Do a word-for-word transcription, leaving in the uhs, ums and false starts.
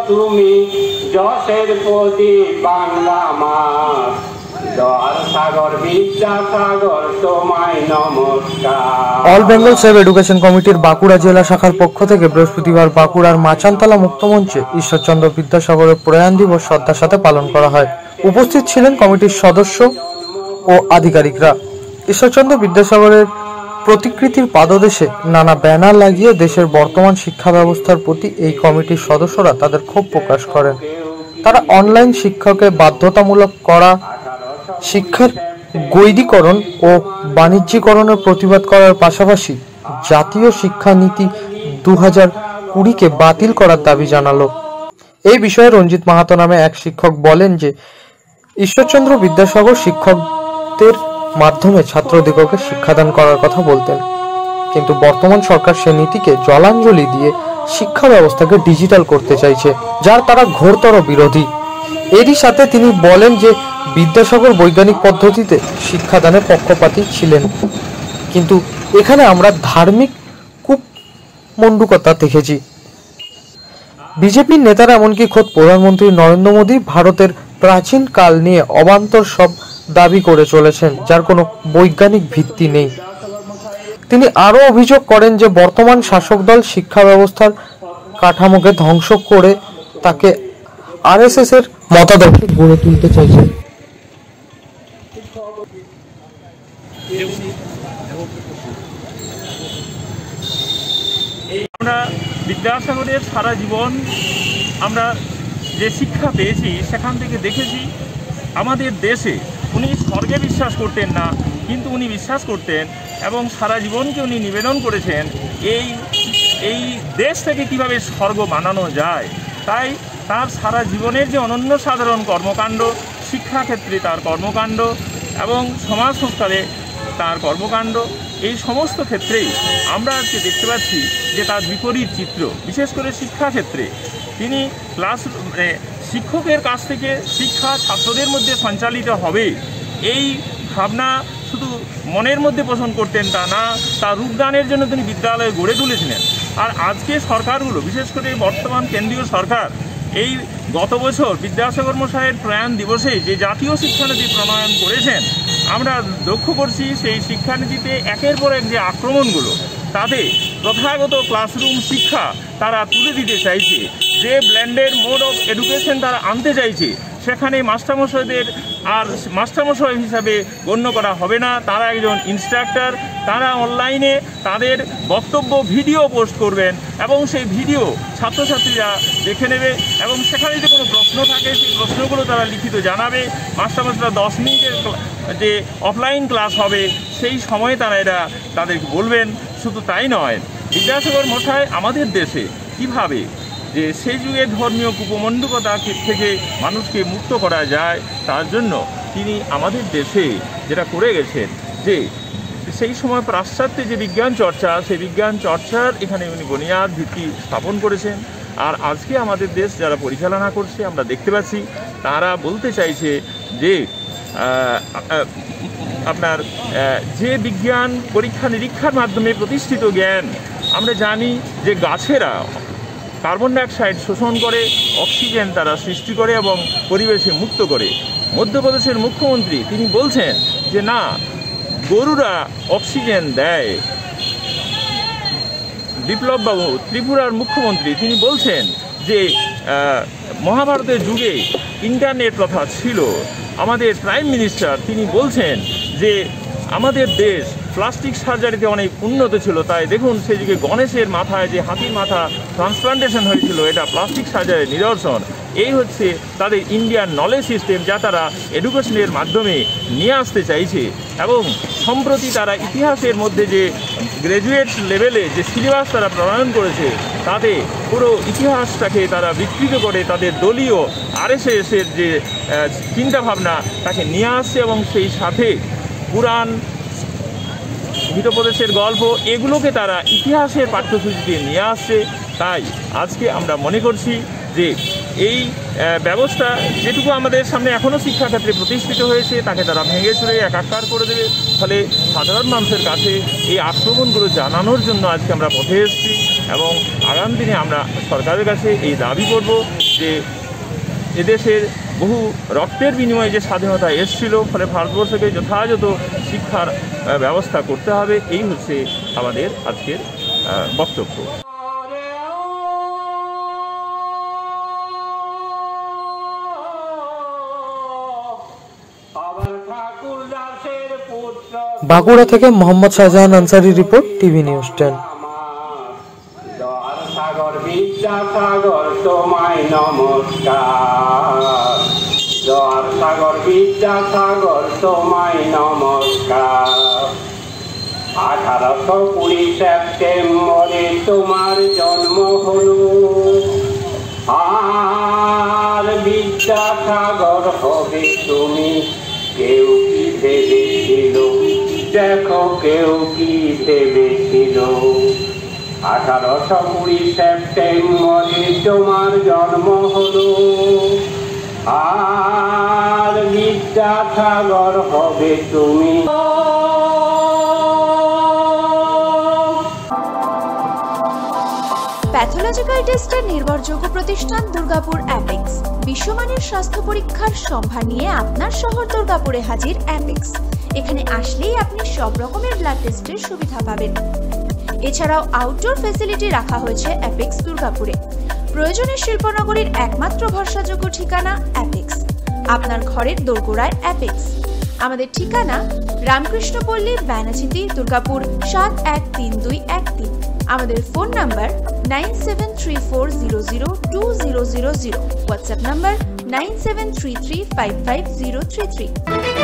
তুমি যশের প্রদীপ বাংলা মাস দয়ার সাগর বিদ্যাসাগর তোমায় নমস্কার। অল বেঙ্গল সেভ এডুকেশন কমিটির বাঁকুড়া জেলা শাখার পক্ষ থেকে বৃহস্পতিবার বাঁকুড়ার মাচানতলা মুক্তমঞ্চে ঈশ্বরচন্দ্র বিদ্যাসাগরের প্রয়াণ দিবস শ্রদ্ধার সাথে পালন করা হয়। উপস্থিত ছিলেন কমিটির সদস্য ও আধিকারিকরা। ঈশ্বরচন্দ্র বিদ্যাসাগরের প্রতিকৃতির পাদদেশে নানা ব্যানার লাগিয়ে দেশের বর্তমান শিক্ষা ব্যবস্থার প্রতি এই কমিটির সদস্যরা তাদের ক্ষোভ প্রকাশ করেন। তারা অনলাইন শিক্ষাকে বাধ্যতামূলক করা, শিক্ষার গৈরিকরণ ও বাণিজ্যিকরণের প্রতিবাদ করার পাশাপাশি জাতীয় শিক্ষানীতি দু হাজার কুড়িকে বাতিল করার দাবি জানালো। এই বিষয়ে রঞ্জিত মাহাতো নামে এক শিক্ষক বলেন যে ঈশ্বরচন্দ্র বিদ্যাসাগর শিক্ষকদের মাধ্যমে ছাত্রদিগকে শিক্ষাদান করার কথা বলতেন, কিন্তু বর্তমান সরকার সে নীতিকে জলাঞ্জলি দিয়ে শিক্ষা ব্যবস্থাকে ডিজিটাল করতে চাইছে, যার তারা ঘোরতর বিরোধী। এরই সাথে তিনি বলেন যে বিদ্যাসাগর বৈজ্ঞানিক পদ্ধতিতে শিক্ষাদানের পক্ষপাতী ছিলেন, কিন্তু এখানে আমরা ধার্মিক কূপমণ্ডূকতা দেখেছি। বিজেপির নেতারা এমনকি খোদ প্রধানমন্ত্রী নরেন্দ্র মোদী ভারতের প্রাচীন কাল নিয়ে অবান্তর সব দাবি করে চলেছেন, যার কোনো বৈজ্ঞানিক ভিত্তি নেই। তিনি আরও অভিযোগ করেন যে বর্তমান শাসক দল শিক্ষা ব্যবস্থার কাঠামোকে ধ্বংস করে তাকে আরএসএস এর মতাদর্শে গড়ে তুলতে চাইছে। আমরা বিদ্যাসাগরের সারা জীবন আমরা যে শিক্ষা পেয়েছি সেখান থেকে দেখেছি আমাদের দেশে উনি স্বর্গে বিশ্বাস করতেন না, কিন্তু উনি বিশ্বাস করতেন এবং সারা জীবনকে উনি নিবেদন করেছেন এই এই দেশ থেকে কীভাবে স্বর্গ বানানো যায়। তাই তার সারা জীবনের যে অনন্য সাধারণ কর্মকাণ্ড, শিক্ষাক্ষেত্রে তার কর্মকাণ্ড এবং সমাজ সংস্কারে তার কর্মকাণ্ড, এই সমস্ত ক্ষেত্রেই আমরা আজকে দেখতে পাচ্ছি যে তার বিপরীত চিত্র। বিশেষ করে শিক্ষাক্ষেত্রে তিনি ক্লাস শিক্ষকের কাছ থেকে শিক্ষা ছাত্রদের মধ্যে সঞ্চালিত হবে এই ভাবনা শুধু মনের মধ্যে পোষণ করতেন তা না, তার রূপদানের জন্য তিনি বিদ্যালয় গড়ে তুলেছিলেন। আর আজকে সরকারগুলো, বিশেষ করে বর্তমান কেন্দ্রীয় সরকার, এই গত বছর বিদ্যাসাগর মশাইয়ের প্রয়াণ দিবসে যে জাতীয় শিক্ষানীতি প্রণয়ন করেছেন, আমরা লক্ষ্য করছি সেই শিক্ষানীতিতে একের পর এক যে আক্রমণগুলো, তাতে প্রথাগত ক্লাসরুম শিক্ষা তারা তুলে দিতে চাইছে, যে ব্ল্যান্ডেড মোড অফ এডুকেশন তারা আনতে চাইছে, সেখানে মাস্টারমশাইদের আর মাস্টারমশাই হিসাবে গণ্য করা হবে না, তারা একজন ইনস্ট্রাক্টর। তারা অনলাইনে তাদের বক্তব্য ভিডিও পোস্ট করবেন এবং সেই ভিডিও ছাত্রছাত্রীরা দেখে নেবে এবং সেখানে যদি কোনো প্রশ্ন থাকে সেই প্রশ্নগুলো তারা লিখিত জানাবে। মাস্টারমশাইরা দশ মিনিটের যে অফলাইন ক্লাস হবে সেই সময়ে তারা এরা তাদেরকে বলবেন। শুধু তাই নয়, বিদ্যাসাগর মশাই আমাদের দেশে কীভাবে যে সেই যুগে ধর্মীয় কূপমণ্ডূকতা থেকে মানুষকে মুক্ত করা যায়, তার জন্য তিনি আমাদের দেশে যেটা করে গেছেন, যে সেই সময় পাশ্চাত্যে যে বিজ্ঞান চর্চা, সেই বিজ্ঞান চর্চার এখানে উনি বুনিয়াদ ভিত্তি স্থাপন করেছেন। আর আজকে আমাদের দেশ যারা পরিচালনা করছে আমরা দেখতে পাচ্ছি তারা বলতে চাইছে যে আপনার যে বিজ্ঞান পরীক্ষা নিরীক্ষার মাধ্যমে প্রতিষ্ঠিত জ্ঞান, আমরা জানি যে গাছেরা কার্বন ডাইঅক্সাইড শোষণ করে, অক্সিজেন তারা সৃষ্টি করে এবং পরিবেশে মুক্ত করে। মধ্যপ্রদেশের মুখ্যমন্ত্রী তিনি বলছেন যে না, গরুরা অক্সিজেন দেয়। বিপ্লব বাবু ত্রিপুরার মুখ্যমন্ত্রী তিনি বলছেন যে মহাভারতের যুগে ইন্টারনেট প্রথা ছিল। আমাদের প্রাইম মিনিস্টার তিনি বলছেন যে আমাদের দেশ প্লাস্টিক সার্জারিতে অনেক উন্নত ছিল, তাই দেখুন সেই যুগে গণেশের মাথায় যে হাতির মাথা ট্রান্সপ্লান্টেশন হয়েছিল, এটা প্লাস্টিক সার্জারির নিদর্শন। এই হচ্ছে তাদের ইন্ডিয়ান নলেজ সিস্টেম, যা তারা এডুকেশনের মাধ্যমে নিয়ে আসতে চাইছে। এবং সম্প্রতি তারা ইতিহাসের মধ্যে যে গ্র্যাজুয়েট লেভেলে যে সিলেবাস তারা প্রণয়ন করেছে, তাতে পুরো ইতিহাসটাকে তারা বিকৃত করে তাদের দলীয় আরএসএসের যে চিন্তাভাবনা তাকে নিয়ে আসছে এবং সেই সাথে পুরাণ, হিতোপদেশের গল্প, এগুলোকে তারা ইতিহাসের পাঠ্যসূচিতে নিয়ে আসছে। তাই আজকে আমরা মনে করছি যে এই ব্যবস্থা যেটুকু আমাদের সামনে এখনও শিক্ষাক্ষেত্রে প্রতিষ্ঠিত হয়েছে তাকে তারা ভেঙে চুরে একাকার করে দেবে। ফলে সাধারণ মানুষের কাছে এই আক্রমণগুলো জানানোর জন্য আজকে আমরা পথে এসেছি এবং আগামী দিনে আমরা সরকারের কাছে এই দাবি করব যে এদেশের বহু রক্তের বিনিময়ে যে স্বাধীনতা এসেছিল, ফলে ভারতবর্ষকে যথাযথ শিক্ষার ব্যবস্থা করতে হবে। এই হচ্ছে আমাদের আজকের বক্তব্য। বাঁকুড়া থেকে Mohammad Shahjahan Ansari report, TV news ten. Sagar Vidyasagar তোমায় নমস্কার, জোয়ার সাগর বিদ্যাসাগর তোমায় নমস্কার। আঠারোশো কুড়ি সেপ্টেম্বরে তোমার জন্ম হলো, আর বিদ্যাসাগর হবে তুমি কেউ কি ভেবেছিল, দেখো কেউ কি ভেবেছিল। আঠারোশো কুড়ি সেপ্টেম্বরে তোমার জন্ম হলো, আর বিদ্যাসাগর হবে তুমি। প্যাথোলজিক্যাল টেস্টের নির্ভরযোগ্য প্রতিষ্ঠান দুর্গাপুর অ্যাপেক্স। বিশ্বমানের স্বাস্থ্য পরীক্ষার সম্ভার নিয়ে আপনার শহর দুর্গাপুরে হাজির অ্যাপেক্স। এখানে আসলেই আপনি সব রকমের ব্লাড টেস্টের সুবিধা পাবেন। এছাড়াও আউটডোর ফ্যাসিলিটি রাখা হয়েছে অ্যাপেক্স দুর্গাপুরে। প্রয়োজনে শিল্পনগরীর একমাত্র ভরসাযোগ্য ঠিকানা অ্যাপেক্স, আপনার ঘরের দোরগোড়ায় অ্যাপেক্স। আমাদের ঠিকানা রামকৃষ্ণপল্লী, ব্যানাচিতি, দুর্গাপুর সাত এক তিন দুই এক তিন। আমাদের phone number nine seven three four zero zero two zero zero zero. WhatsApp number nine seven three three five five zero three three.